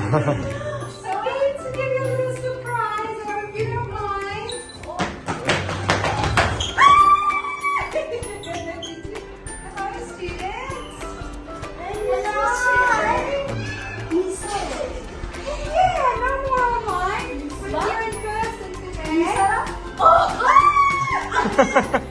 So we need to give you a little surprise, or if you don't mind. Hello, students. Hello. Yeah, no more online. We're here in person today.